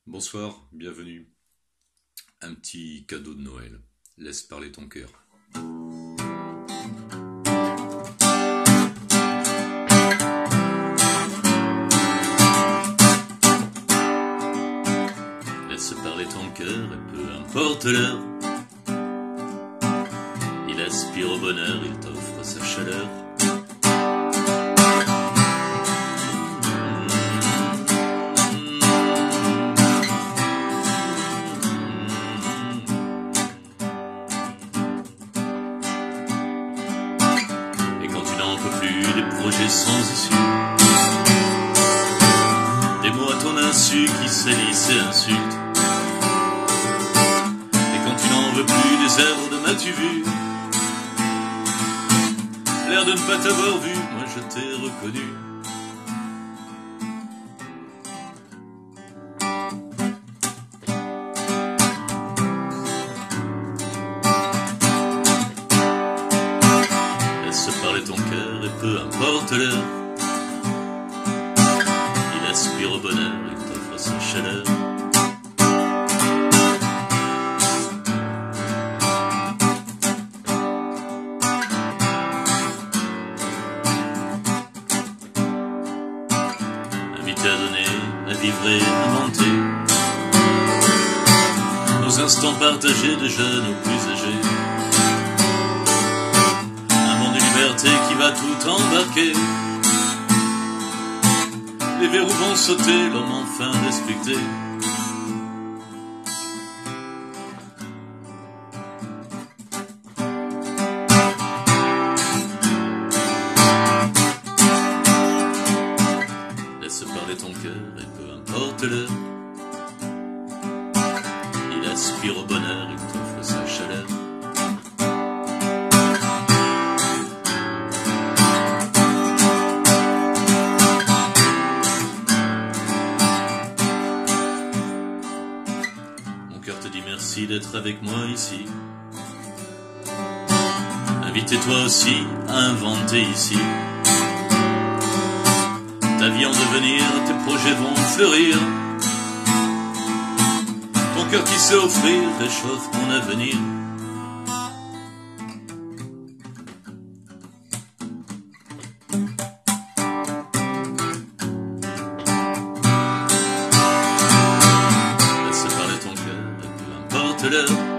Bonsoir, bienvenue. Un petit cadeau de Noël. Laisse parler ton cœur. Laisse parler ton cœur et peu importe l'heure. Il aspire au bonheur, il t'offre sa chaleur. Plus des projets sans issue, des mots à ton insu qui salissent et insultent. Et quand tu n'en veux plus des heures de m'as-tu vu, l'air de ne pas t'avoir vu, moi je t'ai reconnu. Laisse parler ton cœur et peu importe l'heure. Il aspire au bonheur, il t'offre sa chaleur. Invité à donner, à vivre et à inventer nos instants partagés de jeunes aux plus âgés. Qui va tout embarquer. Les verrous vont sauter, l'homme enfin respecté. Laisse parler ton cœur et peu importe l'heure. Il aspire au bonheur, il t'offre sa chaleur. Te dis merci d'être avec moi ici. Invitez-toi aussi à inventer ici. Ta vie en devenir, tes projets vont fleurir. Ton cœur qui sait offrir réchauffe mon avenir. L'heure.